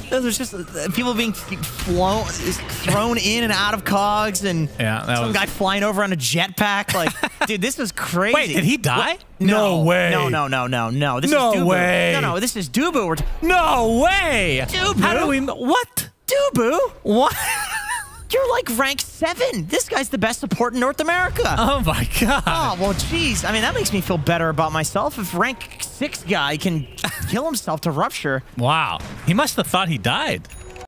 There's just people being thrown in and out of cogs, and some guy flying over on a jetpack. Like, dude, this was crazy. Wait, did he die? No way. No. This is Dubu. Way. No, this is Dubu. No way. Dubu. How do we? What? Dubu. What? You're like rank 7. This guy's the best support in North America. Oh my god. Oh, well, jeez. I mean, that makes me feel better about myself. If rank 6 guy can kill himself to rupture. Wow. He must have thought he died.